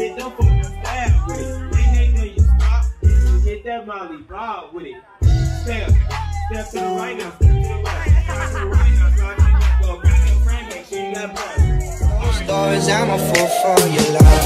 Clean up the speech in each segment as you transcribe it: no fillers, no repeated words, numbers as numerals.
hit them fucking fast with it. They hate that you stop and you hit that Molly Bob with it. Step to the right now, step to the left. Step to the right now, start to the left. Go back your friend, make sure you got blood. Stories, I'm a fool for your love.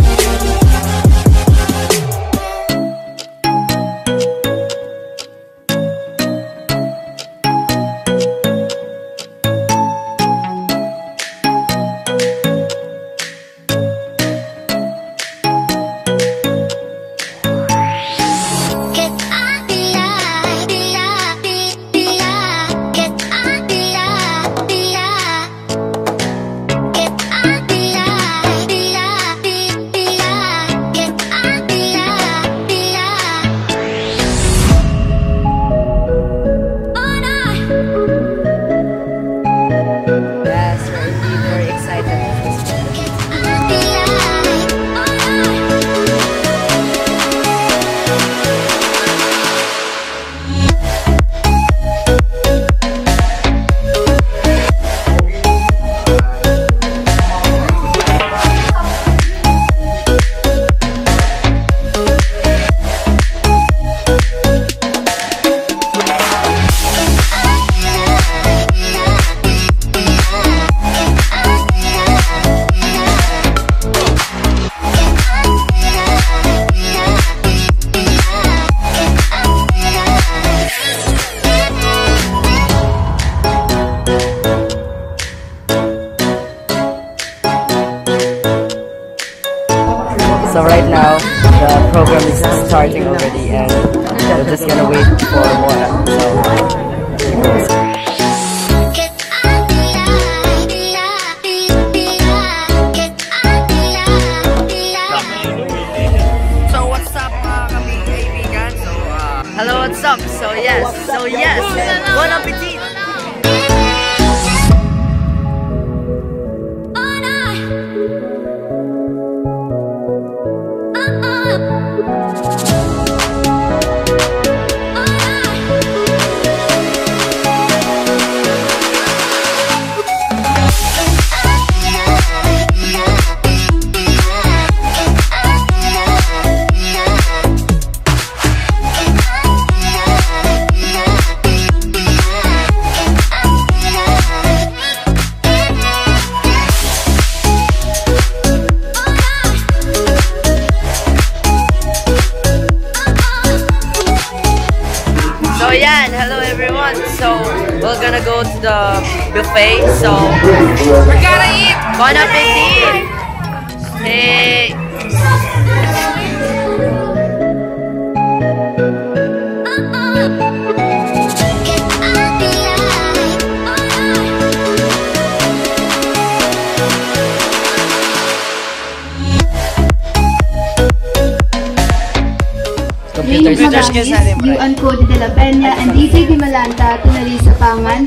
So right now, the program is starting already and we're just gonna wait for more. So what's up kami kaibigan? Hello, what's up? So yes, bon appetit! Hello everyone, so we're gonna go to the buffet, so we're gonna eat! Bon appetit! Hey! Computers Yuan Cody de la Peña and DJ Gimalanta, Tunalisa Pangan.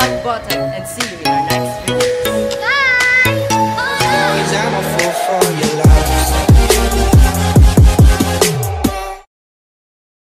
like button and see you in our next video. Stories, I'm a fool for your love.